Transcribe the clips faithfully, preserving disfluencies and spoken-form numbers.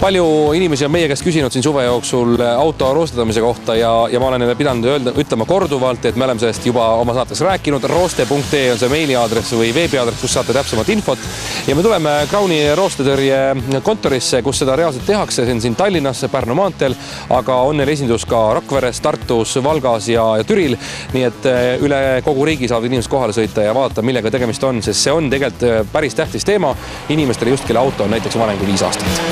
Palju inimesi on meie käest küsinud siin suve jooksul auto roostetamise kohta ja, ja ma olen neile pidanud öelda, ütlema korduvalt, et me oleme sellest juba oma saates rääkinud. rooste punkt ee on see meiliaadress või veebiaadress, kus saate täpsemat infot. Ja me tuleme Crowni roostetõrje kontorisse, kus seda reaalselt tehakse. See on siin Tallinnas, Pärnu maanteel, aga on neil esindus ka Rakveres, Tartus, Valgas ja, ja Türil. Nii et üle kogu riigi saavad inimesed kohale sõita ja vaadata, millega tegemist on, sest see on tegelikult päris tähtis teema inimestele just, kelle auto on näiteks vanem kui viis aastat.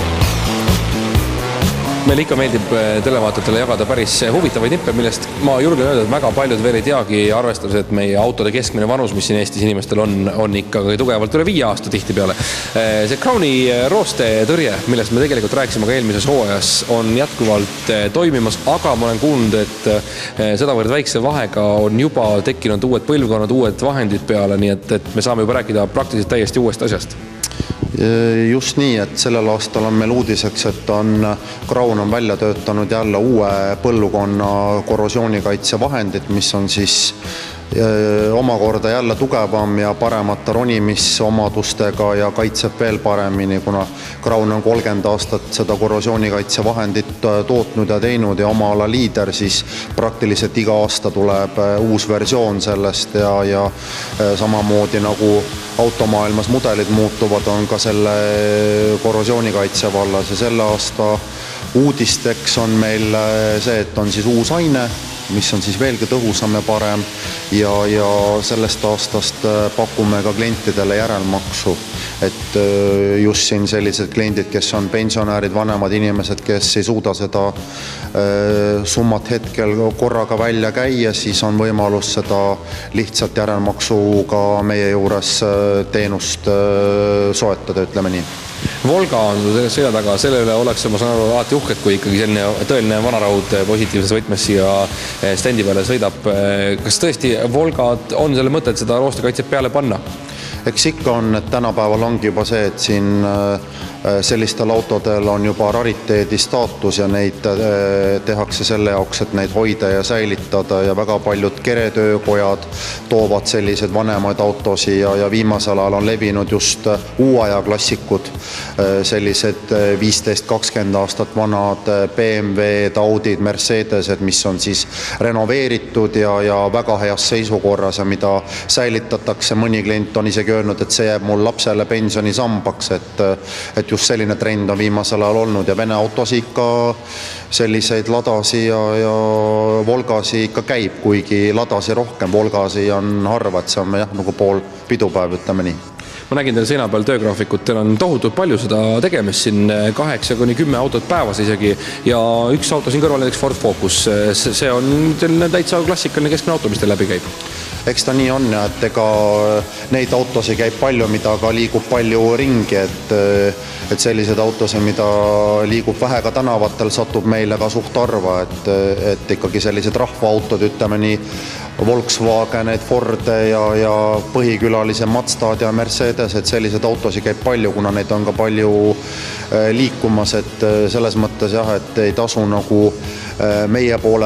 Meil ikka meeldib televaatajatele jagada päris huvitavaid nippe, millest ma julgen öelda, et väga paljud veel ei teagi, arvestades, et meie autode keskmine vanus, mis siin Eestis inimestel on, on ikka tugevalt üle viie aasta tihti peale. See Crowni roostetõrje, millest me tegelikult rääkisime ka eelmises hooajas, on jätkuvalt toimimas, aga ma olen kuulnud, et sedavõrd väikse vahega on juba tekkinud uued põlvkonnad, uued vahendid peale, nii et, et me saame juba rääkida praktiliselt täiesti uuest asjast. Just nii, et sellel aastal on meil uudiseks, et on, Crown on välja töötanud jälle uue põlvkonna korrosioonikaitsevahendid, mis on siis omakorda jälle tugevam ja paremate ronimisomadustega ja kaitseb veel paremini, kuna Crown on kolmkümmend aastat seda korrosioonikaitsevahendit tootnud ja teinud ja oma ala liider, siis praktiliselt iga aasta tuleb uus versioon sellest ja, ja samamoodi nagu automaailmas mudelid muutuvad, on ka selle korrosioonikaitse vallas ja selle aasta uudisteks on meil see, et on siis uus aine, mis on siis veelgi tõhusam ja parem ja, ja sellest aastast pakume ka klientidele järelmaksu, et just siin sellised kliendid, kes on pensionäärid, vanemad inimesed, kes ei suuda seda summat hetkel korraga välja käia, siis on võimalus seda lihtsalt järelmaksuga meie juures teenust soetada, ütleme nii. Volga on selja taga, selle üle oleks, ma saan aru, alati uhked, kui ikkagi selline tõeline vanaraud positiivses võtmes siia stendi peale sõidab. Kas tõesti Volgad on selle mõte, et seda roostekaitset peale panna? Eks ikka on, et tänapäeval ongi juba see, et siin sellistel autodel on juba rariteedi staatus ja neid tehakse selle jaoks, et neid hoida ja säilitada ja väga paljud keretöökojad toovad sellised vanemaid autosi ja, ja viimasel ajal on levinud just uuaja klassikud, sellised viisteist kakskümmend aastat vanad B M W-d, Audid, Mercedesed, mis on siis renoveeritud ja, ja väga heas seisukorras ja mida säilitatakse. Mõni klient on isegi öelnud, et see jääb mul lapsele pensionisambaks, et, et just selline trend on viimasel ajal olnud ja Vene autosi ikka selliseid ladasi ja, ja Volgasi ikka käib, kuigi ladasi rohkem, Volgasi on harva, et see on jah, nagu pool pidupäev, ütleme nii. Ma nägin teil seina peal töögraafikut, teil on tohutult palju seda tegemist siin, kaheksa kuni kümme autot päevas isegi ja üks auto siin kõrval näiteks Ford Focus, see on täitsa klassikaline keskmine auto, mis teil läbi käib. Eks ta nii on ja et ega neid autosi käib palju, mida ka liigub palju ringi, et, et sellised autosi, mida liigub vähe ka tänavatel, satub meile ka suht arva, et, et ikkagi sellised rahvaautod, ütleme nii, Volkswagenid, Forde ja, ja põhikülalise Mazdad ja Mercedes, et sellised autosi käib palju, kuna neid on ka palju liikumas, et selles mõttes jah, et ei tasu nagu meie poole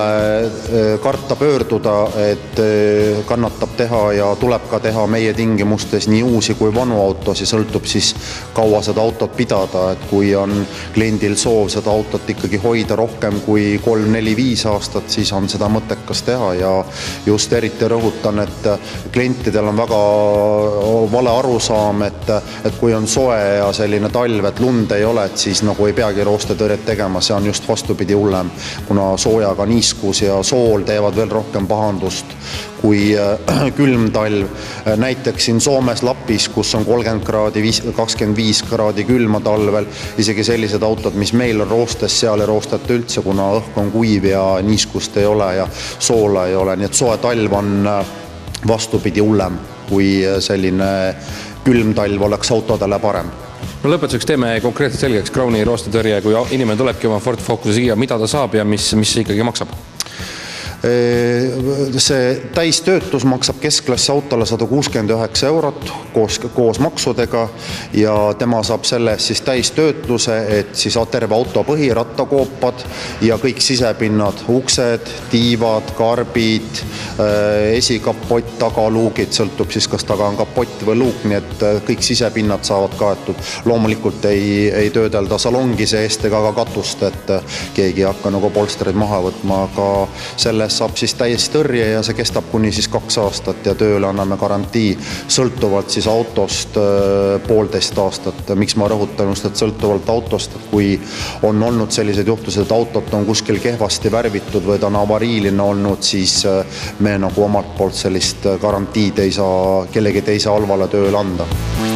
karta pöörduda, et kannatab teha ja tuleb ka teha meie tingimustes nii uusi kui vanu autosi, sõltub siis kaua seda autot pidada, et kui on kliendil soov seda autot ikkagi hoida rohkem kui kolm, neli, viis aastat, siis on seda mõttekas teha ja just eriti rõhutan, et klientidel on väga vale arusaam, et, et kui on soe ja selline talv, et lund ei ole, et siis nagu ei peagi roostetõrjet tegema, see on just vastupidi hullem, kuna soojaga niiskus ja sool teevad veel rohkem pahandust kui külm talv. Näiteks siin Soomes Lapis, kus on kolmkümmend kraadi, kakskümmend viis kraadi külma talvel, isegi sellised autod, mis meil on roostes, seal ei roostata üldse, kuna õhk on kuiv ja niiskust ei ole ja soola ei ole, nii et soe talv on vastupidi hullem, kui selline külm talv oleks autodele parem. No lõpetuseks teeme konkreetselt selgeks Crowni roostetõrje, kui inimene tulebki oma Ford Focuse siia, mida ta saab ja mis, mis ikkagi maksab? See täistöötus maksab keskklassi autole sada kuuskümmend üheksa eurot koos, koos maksudega ja tema saab sellest siis täistöötluse, et siis terve auto põhirattakoopad ja kõik sisepinnad, uksed, tiivad, karbid, esikapott, tagaluugid, sõltub siis, kas taga on kapott või luuk, nii et kõik sisepinnad saavad kaetud. Loomulikult ei, ei töödelda salongi seest ega ka katust, et keegi ei hakka nagu polstreid maha võtma, aga sellest saab siis täiesti tõrje ja see kestab kuni siis kaks aastat ja tööle anname garantii sõltuvalt siis autost poolteist aastat. Miks ma rõhutan just, et sõltuvalt autost, et kui on olnud sellised juhtused, et autot on kuskil kehvasti värvitud või ta on avariiline olnud, siis me nagu omalt poolt sellist garantiid ei saa kellegi teise halvale tööle anda.